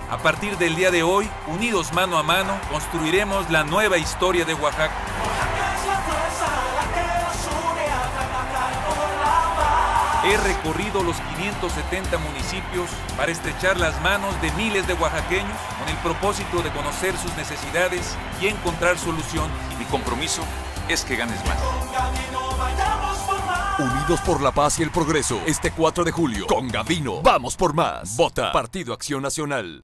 A partir del día de hoy, unidos mano a mano, construiremos la nueva historia de Oaxaca. He recorrido los 570 municipios para estrechar las manos de miles de oaxaqueños con el propósito de conocer sus necesidades y encontrar solución. Mi compromiso es que ganes más. Unidos por la paz y el progreso, este 4 de julio, con Gavino, vamos por más. Vota Partido Acción Nacional.